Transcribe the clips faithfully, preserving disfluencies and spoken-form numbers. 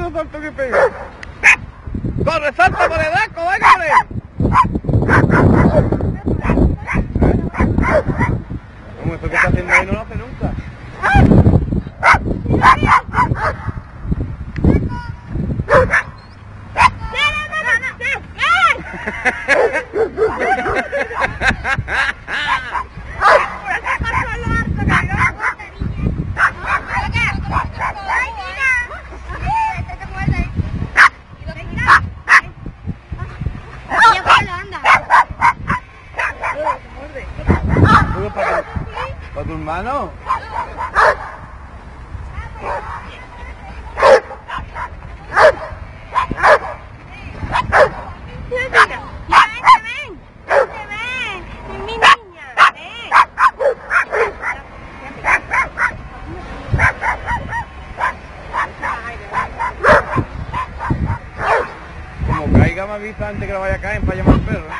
no salto que pega. ¡Corre, salta por el arco, váyale! ¿Cómo eso que está haciendo ahí no lo hace nunca? ¿Para tu hermano? Como caiga me avisa antes que lo vaya a caer para llamar al perro.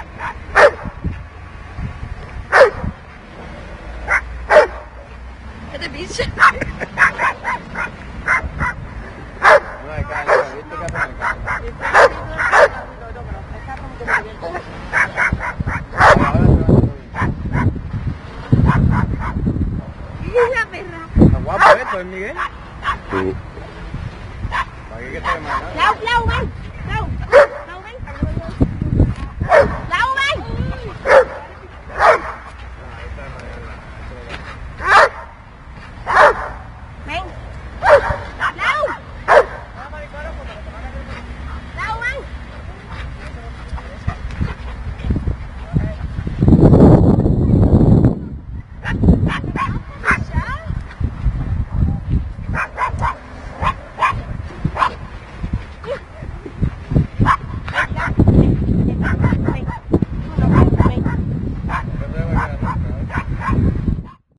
¿Qué te pincha? No hay caña, ¿viste que hace? La perra. Está guapo esto, ¿eh, Miguel? Sí. ¿Para qué que te demanda? Lau, Lau, ven.